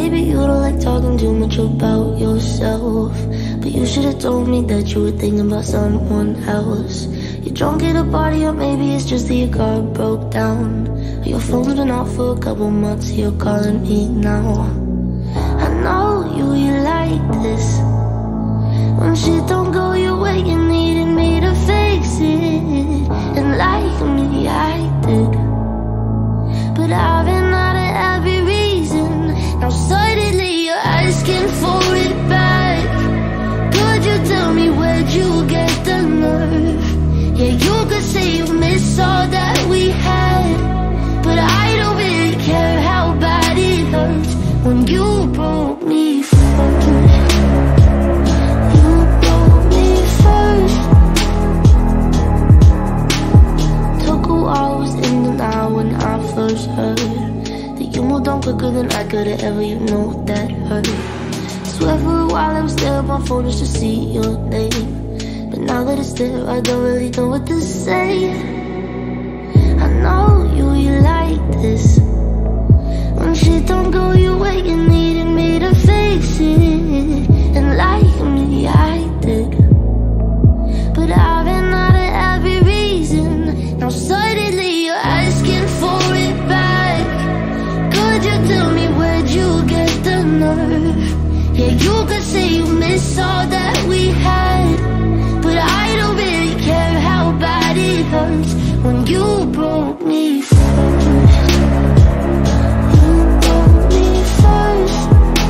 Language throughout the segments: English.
maybe you don't like talking too much about yourself, but you should've told me that you were thinking about someone else. You're drunk at a party, or maybe it's just that your car broke down, or your phone's been off for a couple months, you're calling me now. I know you like this. When shit don't go your way, you needed me to fix it. And like me, I did, but I've been out of every reason. Now suddenly you're asking for it back. Could you tell me where'd you get the nerve? Yeah, you could say you miss all that we had, but I don't really care how bad it hurts when you broke me first. You broke me first. Took a while, was in denial when I first heard that you moved on quicker than I could've ever, you know that hurt. Swear for a while I was there on my phone just to see your name, but now that it's there, I don't really know what to say. I know you like this. When shit don't go your way, you needed me to fix it. And like me, I did, but I've been out of every reason. Now suddenly you're asking for it back. Could you tell me where'd you get the nerve? Yeah, you could say you miss all that we had, but I don't really care how bad it hurts when you broke me first. You broke me first.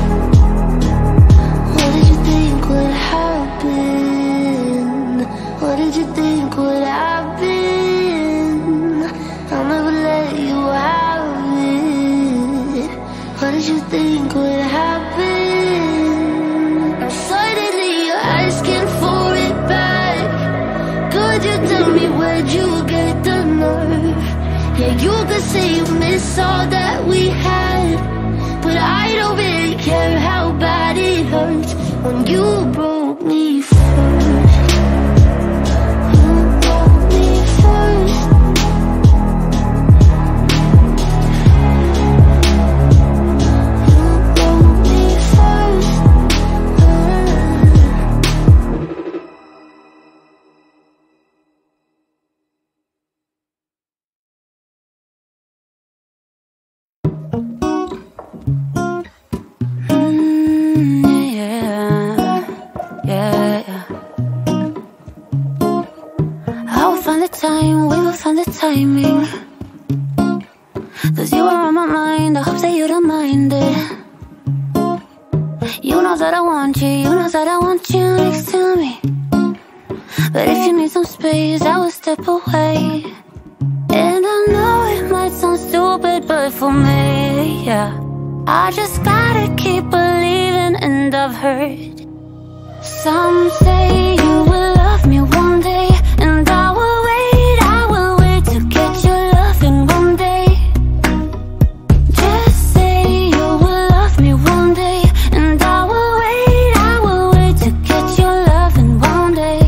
What did you think would happen? What did you think would happen? I'll never let you have it. What did you think would happen? Now suddenly you're asking for it back. Could you tell me where'd you get the nerve? Yeah, you could say you miss all that we had, but I don't really care how bad it hurts when you broke me first. You broke me first. You broke me first. Timing, 'cause you are on my mind. I hope that you don't mind it. You know that I want you, you know that I want you next to me. But if you need some space, I will step away. And I know it might sound stupid, but for me, yeah, I just gotta keep believing. And I've heard some say you will love me one day, and I will wait to get your loving one day. Just say you will love me one day, and I will wait to get your loving one day.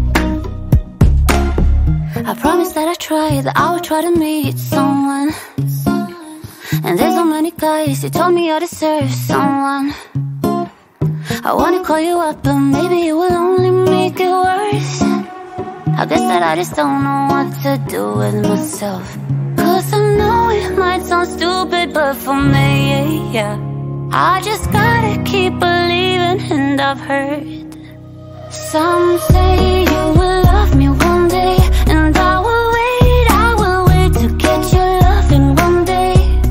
I promise that I try, that I will try to meet someone. And there's so many guys who told me I deserve someone. I wanna call you up, but maybe it will only make it worse. I guess that I just don't know what to do with myself. 'Cause I know it might sound stupid, but for me, yeah, I just gotta keep believing. And I've heard some say you will love me one day, and I will wait to get your loving one day.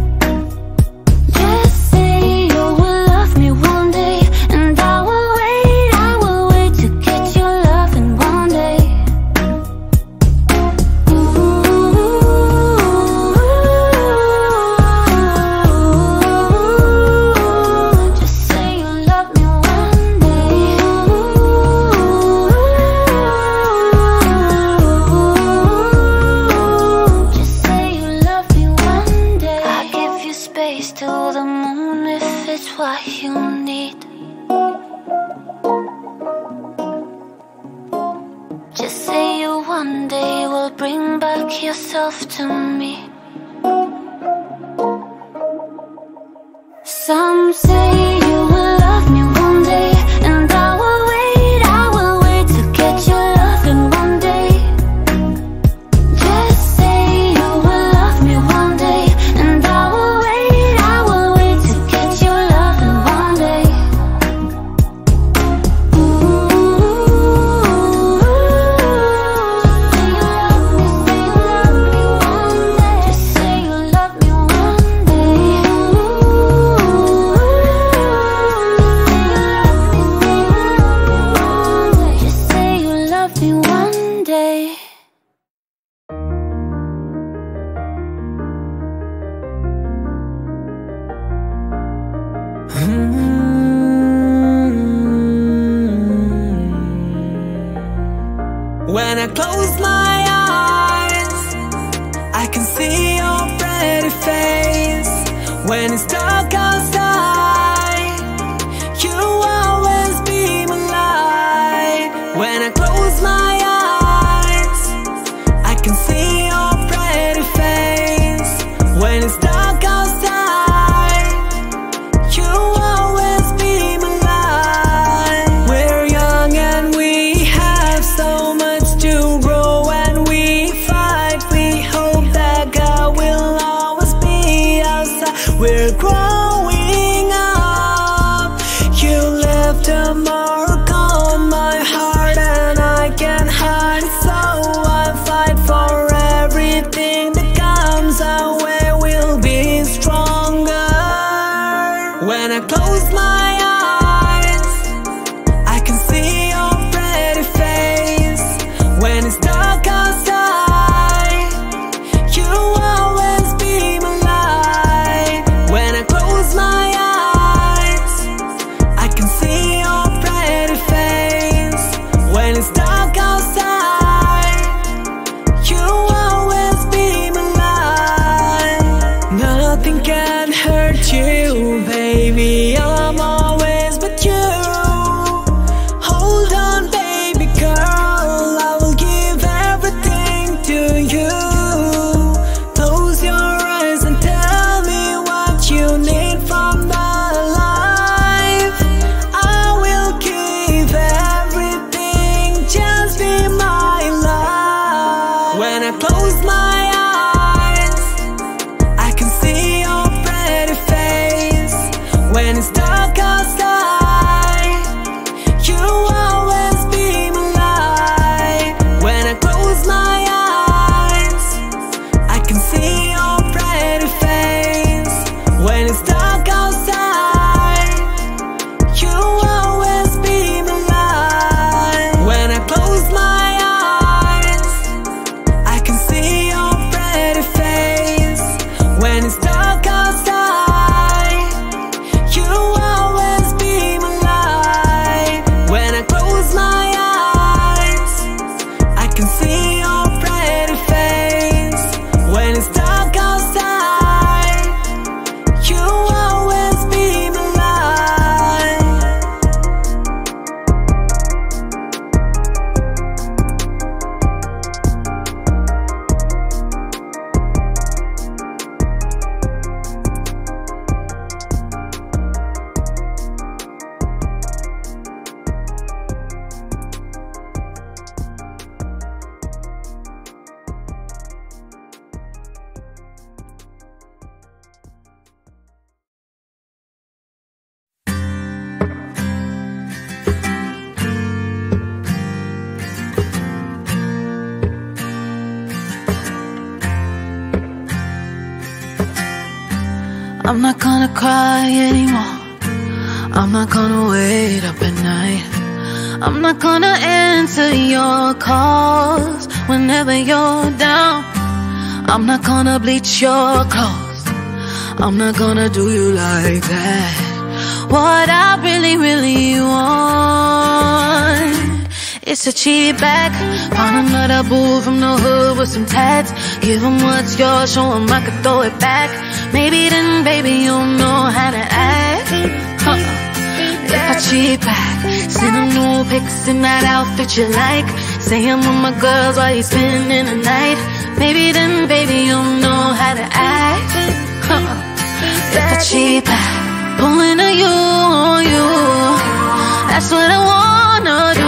Just say you will love me one day, and I will wait to get your loving one day. Just say you love me one day. Just say you love me one day. I give you space to the moon if it's what you need. Just say you one day will bring back yourself to me. Some say you will love me one day, and I will wait to get your loving one day. Just say you will love me one day, and I will wait to get your loving one day. Just say you love me one day. Just say you love me one day. When I close my eyes, I can see your pretty face. When it's dark outside, you always be my light. When I close my eyes, I can see your pretty face. When it's dark outside, you always be my light. We're young and we have so much to grow, and we fight. We hope that God will always be outside. We're growing up. You left a mark on my heart, and I can't hide it, so I fight for everything that comes our way. We'll be stronger. When I close my eyes, I can see your pretty face. When it's dark outside, you always be my light. When I close my eyes, I can see your pretty face. When it's dark outside, you always be my light. Nothing can hurt you, baby. I'm always with you. Hold on, baby girl, I will give everything to you. Close your eyes and tell me what you need from my life. I will give everything, just be my life. When I close my eyes, I can see your pretty face. When it's dark outside, you always be my light. When I close my eyes, I can see your pretty face. When it's dark outside, you always be my light. When I close my eyes, I can see your pretty face. When it's dark outside, you always be my light. When I close my eyes, I can see your pretty face. When it's dark outside, you always be my light. I'm not gonna cry anymore. I'm not gonna wait up at night. I'm not gonna answer your calls whenever you're down. I'm not gonna bleach your clothes. I'm not gonna do you like that. What I really, really want is to cheat back. Find another boo from the hood with some tats. Give him what's yours, show him I could throw it back. Maybe then, baby, you'll know how to act. If I cheat back, send him new pics in that outfit you like. Say I'm with my girls while you spending the night. Maybe then, baby, you'll know how to act. If I cheat back, pulling a you on you. That's what I wanna do.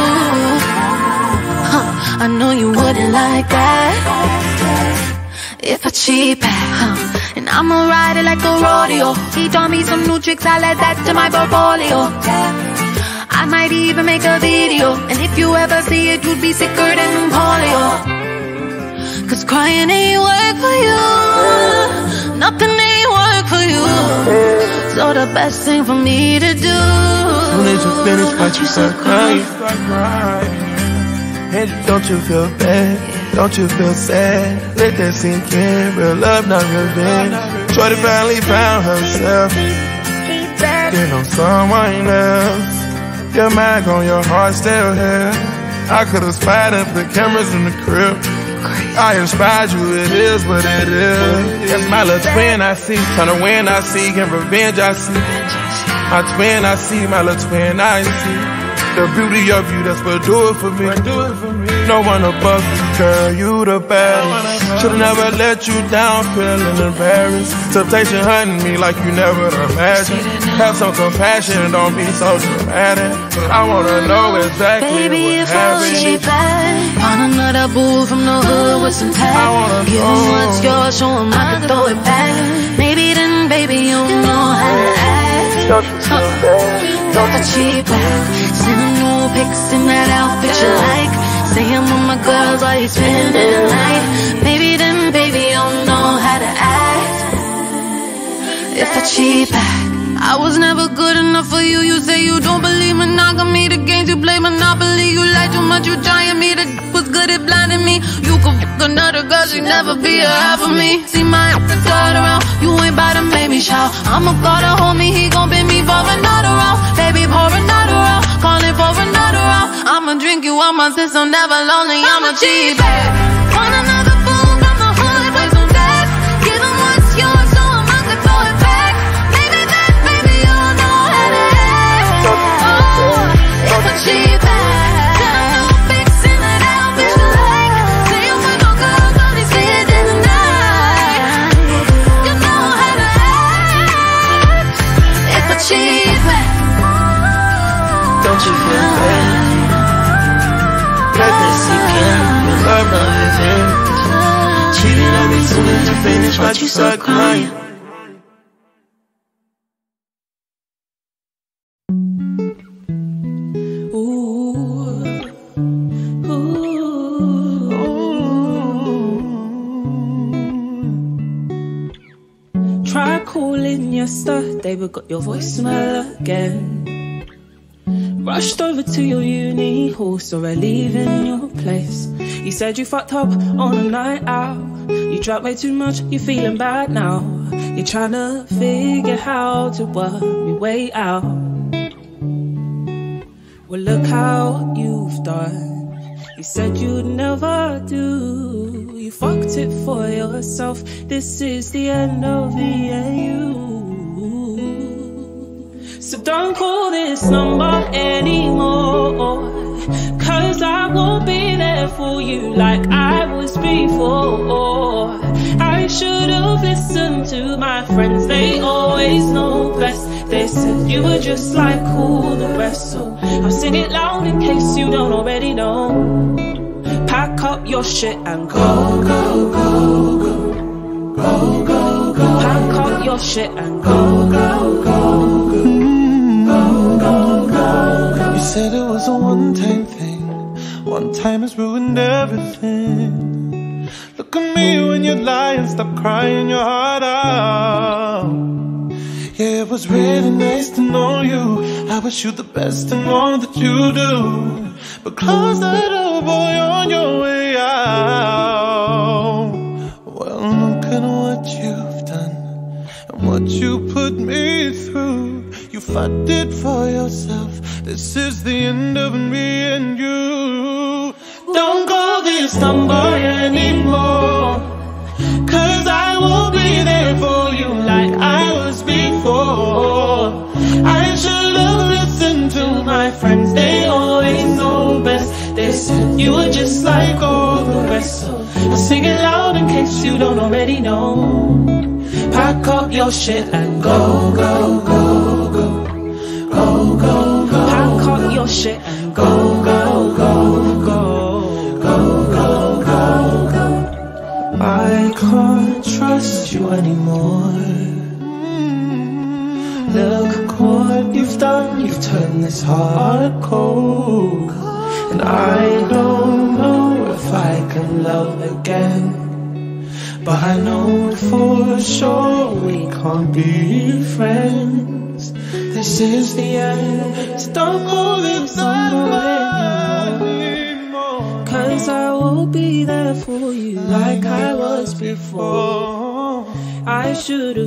I know you wouldn't like that if I cheat back, and I'ma ride it like a rodeo. He taught me some new tricks, I add that to my portfolio. I might even make a video, and if you ever see it, you'd be sicker than polio. Cause crying ain't work for you, nothing ain't work for you. So the best thing for me to do, soon as you finish, watch you start crying. And don't you feel bad, don't you feel sad? Let that sink in, real love, not revenge. Shorty finally found herself, been on someone else. Your mind on your heart still here. I could've spied up the cameras in the crib. I inspired you, it is what it is. That's my little twin I see, trying to win I see, and revenge I see. My twin I see, my little twin I see. The beauty of you, that's what do it for me. No one above you, girl, you the best. Should've never let you down, feeling embarrassed. Temptation hunting me like you never imagined. Have some compassion, don't be so dramatic. I wanna know exactly baby, what if I was cheap back on another boo from the hood with some tag. Give him what's yours, show him I can throw it back. Maybe then, baby, you know how to act. Don't I cheap back, send a new pics in that outfit you like. Say I'm with my girls while you spending the night. Maybe then, baby, you know how to act. If I cheat back, I was never good enough for you. You say you don't believe monogamy, the games you play Monopoly. You lie too much, you trying me. The was good at blinding me. You could fuck another girl, she'd never be a half of me. See my third around, you ain't bout to make me shout. I'ma call the homie, he gon' bend me for another round. Baby, pour another round, calling for another round. I'ma drink you on my system, never lonely, I'ma cheat back. Want another fool from the hood with some gas. Give him what's yours, so I can throw it back. Maybe that, baby, you know how to act. Oh, if I cheat back, then I know fixing that outfit you like. Say I'm with my girls, but they see it in the night. You know how to act. If I cheat back, don't you feel bad? Let that sink in, your love, not revenge. Cheating on me soon as you finish, watch you start crying. Try calling yesterday, but got your voicemail again. Rushed over to your uni hall, saw her leaving your place. You said you fucked up on a night out. You drank way too much, you're feeling bad now. You're trying to figure how to work your way out. Well, look how you've done. You said you'd never do. You fucked it for yourself. This is the end of me and you. So don't call this number anymore, 'cause I won't be there for you like I was before. I should have listened to my friends, they always know best. They said you were just like all the rest, so I'll sing it loud in case you don't already know. Pack up your shit and go, go, go, go. Go, go, go. Pack up your shit and go, go, go, go. Go, go, go, go. You said it was a one-time thing. One time has ruined everything. Look at me when you lie and stop crying your heart out. Yeah, it was really nice to know you. I wish you the best in all that you do. But close that door, boy, on your way out. Well, look at what you've done and what you put me through. You fought it for yourself. This is the end of me and you. Don't call this number anymore, 'cause I won't be there for you like I was before. I should have listened to my friends, they always know best. They said you were just like all the rest, so I'll sing it loud in case you don't already know. Pack Pack up your shit and go, go, go, go. Go, go, go. Pack up your shit and go, go, go, go. Go, go, go, go. I can't trust you anymore. Look what you've done, you've turned this heart cold. And I don't know if I can love again, but I know for sure we can't be friends. This is the end, so don't call this number anymore. Cause I will be there for you like I was before. I should've